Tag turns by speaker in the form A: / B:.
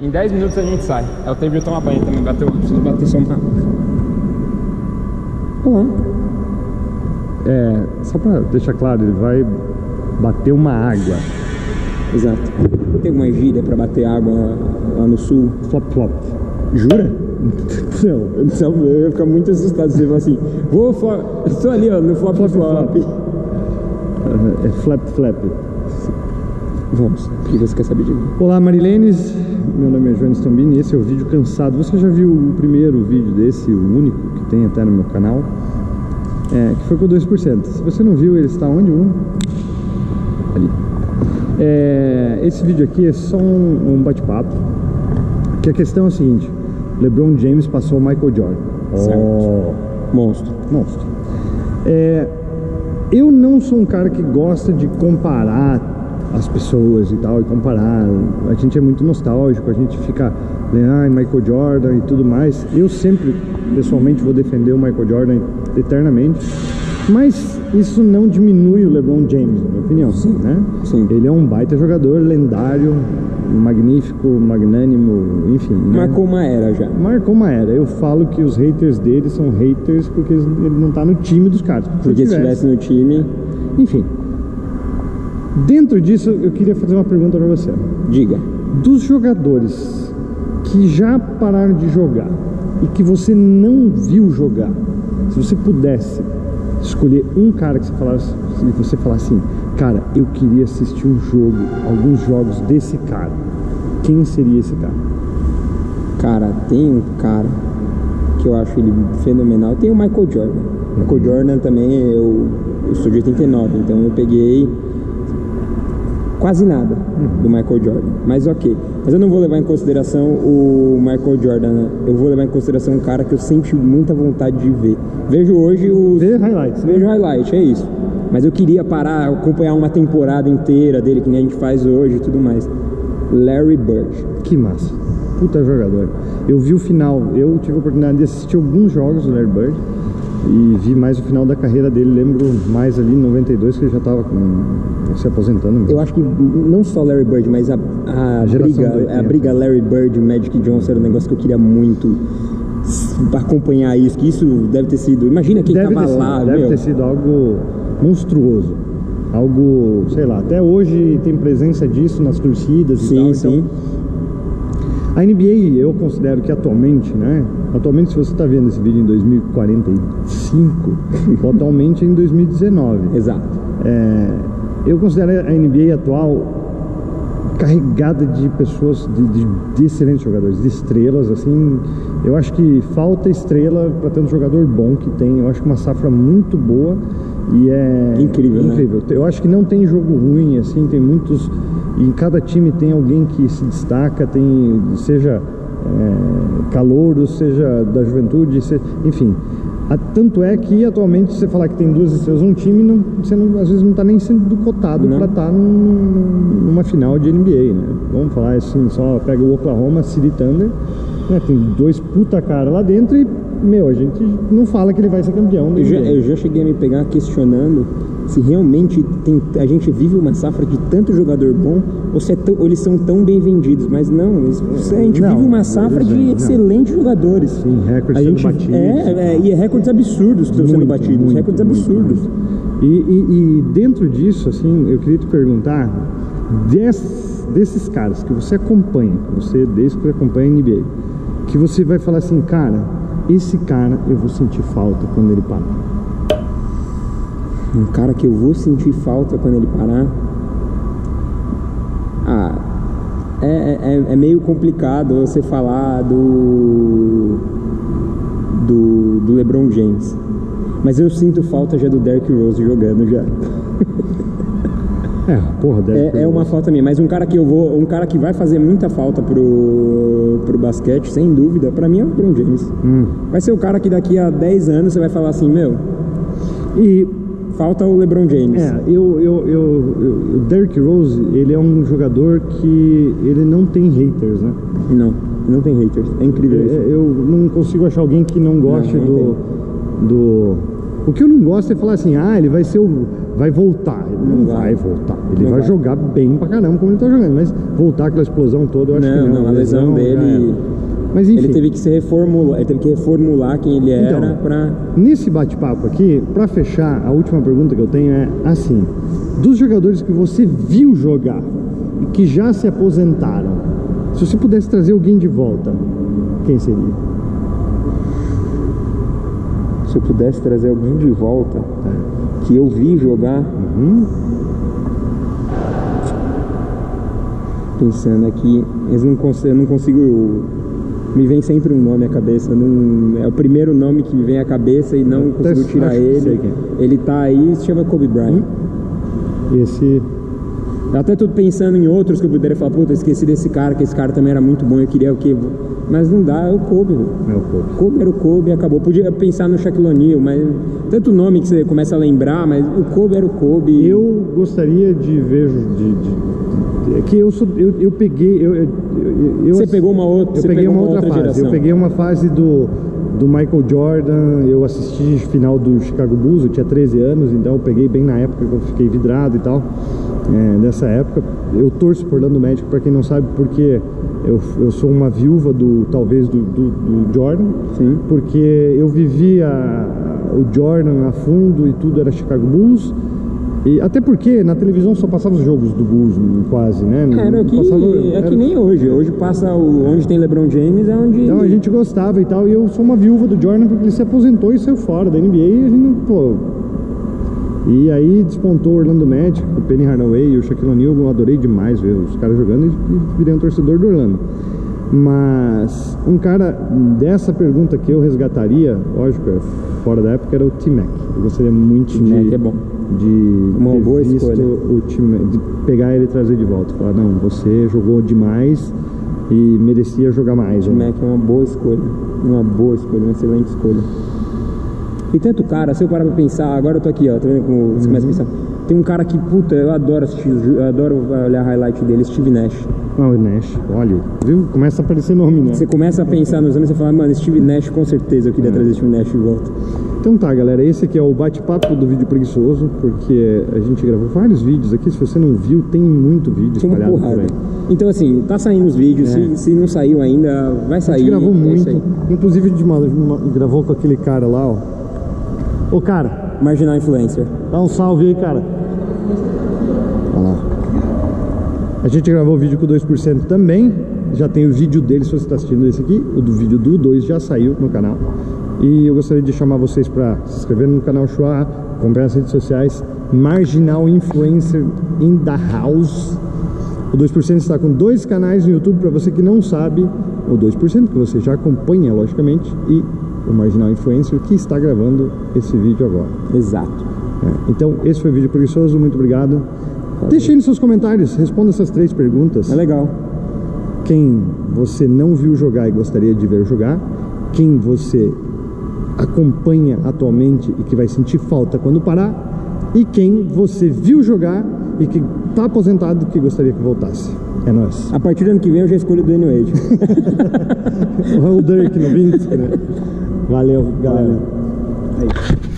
A: Em 10 minutos a gente sai. É o tempo de eu tomar banho também. Preciso bater só uma.
B: Olá. Só pra deixar claro, ele vai bater uma água.
A: Exato. Tem uma gíria pra bater água lá no sul?
B: Flop flop.
A: Jura?
B: Não.
A: Eu ia ficar muito assustado se você falar assim, estou ali ó, no flop flop.
B: É flap flap.
A: Vamos, o que você quer saber de mim?
B: Olá Marilenes, meu nome é Jones Tombini e esse é o vídeo cansado. Você já viu o primeiro vídeo desse, o único que tem até no meu canal? Que foi com 2%. Se você não viu, ele está onde? Ali. Esse vídeo aqui é só um bate-papo. Que a questão é a seguinte: LeBron James passou o Michael Jordan.
A: Certo. Monstro.
B: Eu não sou um cara que gosta de comparar as pessoas e tal, e comparar. A gente é muito nostálgico, a gente fica Michael Jordan e tudo mais. Eu sempre, pessoalmente, vou defender o Michael Jordan eternamente, mas isso não diminui o LeBron James, na minha opinião.
A: Sim,
B: né?
A: Sim.
B: Ele é um baita jogador, lendário, magnífico, magnânimo, enfim.
A: Marcou uma era já.
B: Marcou uma era. Eu falo que os haters dele são haters porque ele não tá no time dos caras.
A: Porque se estivesse no time...
B: Enfim. Dentro disso, eu queria fazer uma pergunta pra você.
A: Diga.
B: Dos jogadores que já pararam de jogar e que você não viu jogar, se você pudesse escolher um cara que você falasse assim, cara, eu queria assistir alguns jogos desse cara, quem seria esse cara?
A: Cara, tem um cara que eu acho ele fenomenal. Tem o Michael Jordan. Michael Jordan também, eu sou de 89, então eu peguei quase nada do Michael Jordan, mas ok. Mas eu não vou levar em consideração o Michael Jordan, né? Eu vou levar em consideração um cara que eu sempre tive muita vontade de ver. Vejo hoje
B: highlights.
A: Vejo highlight, é isso. Mas eu queria parar, acompanhar uma temporada inteira dele, que nem a gente faz hoje e tudo mais. Larry Bird.
B: Que massa. Puta jogador. Eu vi o final, eu tive a oportunidade de assistir alguns jogos do Larry Bird e vi mais o final da carreira dele. Lembro mais ali em 92 que ele já estava se aposentando mesmo.
A: Eu acho que não só Larry Bird, mas a briga Larry Bird e Magic Johnson era um negócio que eu queria muito acompanhar isso, que isso deve ter sido, imagina quem tava lá,
B: deve ter sido algo monstruoso, algo, sei lá, até hoje tem presença disso nas torcidas e tal.
A: Sim.
B: Então, a NBA, eu considero que atualmente, se você está vendo esse vídeo em 2045, ou atualmente em 2019.
A: Exato.
B: Eu considero a NBA atual carregada de pessoas, de excelentes jogadores, de estrelas, assim. Eu acho que falta estrela para tanto jogador bom que tem. Eu acho que uma safra muito boa e é
A: incrível. Né?
B: Eu acho que não tem jogo ruim, assim, tem muitos. E em cada time tem alguém que se destaca, seja calouro, seja da juventude, enfim. Tanto é que atualmente você falar que tem duas estrelas num time, você às vezes não está nem sendo cotado para estar numa final de NBA, né? Vamos falar assim, só pega o Oklahoma City Thunder, né? Tem dois puta cara lá dentro e, a gente não fala que ele vai ser campeão.
A: Eu já cheguei a me pegar questionando se realmente a gente vive uma safra de tanto jogador bom ou eles são tão bem vendidos, mas não, a gente vive uma safra de excelentes jogadores.
B: Sim, recordes sendo batidos.
A: E recordes absurdos que estão sendo batidos, recordes absurdos.
B: E dentro disso, assim, eu queria te perguntar, desses caras que você acompanha, desde que você acompanha a NBA, que você vai falar assim, cara, esse cara eu vou sentir falta quando ele parar.
A: Um cara que eu vou sentir falta quando ele parar? É meio complicado você falar do LeBron James. Mas eu sinto falta já do Derrick Rose jogando já. É uma falta minha, mas um cara que vai fazer muita falta pro basquete, sem dúvida, pra mim é o LeBron James. Vai ser o cara que daqui a 10 anos você vai falar assim, e falta o LeBron James.
B: O Derrick Rose, ele é um jogador que ele não tem haters, né?
A: Não tem haters, é incrível isso.
B: Eu não consigo achar alguém que não goste do O que eu não gosto é falar assim, ele vai ser vai voltar. Ele não vai voltar. Ele vai jogar bem pra caramba como ele tá jogando, mas voltar aquela explosão toda, eu acho que não.
A: A lesão dele...
B: Mas enfim.
A: Ele teve que se reformular, ele teve que reformular quem ele era pra...
B: Nesse bate-papo aqui, pra fechar, a última pergunta que eu tenho é assim, dos jogadores que você viu jogar e que já se aposentaram, se você pudesse trazer alguém de volta, quem seria?
A: Se eu pudesse trazer alguém de volta, que eu vi jogar... Pensando aqui, eu não consigo... Me vem sempre um nome à cabeça, é o primeiro nome que me vem à cabeça e não consigo tirar ele. Ele tá aí, se chama Kobe Bryant.
B: Esse...
A: Eu até tô pensando em outros que eu poderia falar, puta, esqueci desse cara, que esse cara também era muito bom, eu queria o quê? Mas não dá, é o Kobe.
B: É o Kobe.
A: Kobe era o Kobe, acabou. Podia pensar no Shaquille O'Neal, mas tanto nome que você começa a lembrar, mas o Kobe era o Kobe.
B: Eu gostaria de ver... É que eu peguei...
A: Você pegou uma outra...
B: Eu peguei uma outra fase.
A: Geração.
B: Eu peguei uma fase do Michael Jordan, eu assisti final do Chicago Bulls, eu tinha 13 anos, então eu peguei bem na época que eu fiquei vidrado e tal. Nessa época, eu torço por Orlando Magic, para quem não sabe, porque eu sou uma viúva do Jordan.
A: Sim.
B: Porque eu vivia o Jordan a fundo e tudo era Chicago Bulls. E até porque na televisão só passava os jogos do Bulls quase, né?
A: Era que nem hoje. Hoje passa onde tem LeBron James, é onde...
B: Então a gente gostava e tal, e eu sou uma viúva do Jordan porque ele se aposentou e saiu fora da NBA e a gente, E aí despontou o Orlando Magic, o Penny Hardaway e o Shaquille O'Neal, eu adorei demais ver os caras jogando e virei um torcedor do Orlando. Mas um cara dessa pergunta que eu resgataria, lógico, fora da época, era o T-Mac. Eu gostaria muito
A: T-Mac é bom.
B: De
A: uma
B: ter
A: boa
B: visto
A: escolha.
B: O time, de pegar ele e trazer de volta. Falar, não, você jogou demais e merecia jogar mais.
A: O Mac é uma boa escolha, uma excelente escolha. E tanto cara, se eu parar pra pensar, agora eu tô aqui, ó, tá vendo como você começa a pensar? Tem um cara que, puta, eu adoro assistir, eu adoro olhar highlight dele, Steve Nash.
B: O Nash, olha, viu? Começa a aparecer nome, né?
A: Você começa a pensar nos nomes e você fala, mano, Steve Nash, com certeza eu queria trazer Steve Nash de volta.
B: Então tá, galera, esse aqui é o bate-papo do vídeo preguiçoso, porque a gente gravou vários vídeos aqui, se você não viu, tem muito vídeo espalhado por aí.
A: Então assim, tá saindo os vídeos, se não saiu ainda, vai sair.
B: A gente gravou muito, inclusive a gente gravou com aquele cara lá, ó. Ô cara,
A: Marginal Influencer.
B: Dá um salve aí, cara. Olha lá. A gente gravou o vídeo com o 2% também, já tem o vídeo dele, se você está assistindo esse aqui, o do vídeo do 2 já saiu no canal. E eu gostaria de chamar vocês para se inscreverem no canal Chua, acompanhar as redes sociais, Marginal Influencer in the House. O 2% está com 2 canais no YouTube, para você que não sabe, o 2% que você já acompanha, logicamente, e o Marginal Influencer que está gravando esse vídeo agora.
A: Exato.
B: Então, esse foi o vídeo preguiçoso, muito obrigado. Deixe aí nos seus comentários, responda essas 3 perguntas.
A: É legal.
B: Quem você não viu jogar e gostaria de ver jogar, quem você acompanha atualmente e que vai sentir falta quando parar, e quem você viu jogar e que está aposentado e que gostaria que voltasse. É nóis.
A: A partir do ano que vem eu já escolho o Dwayne Wade.
B: O Dirk no 20, né? Valeu, galera.
A: Aí.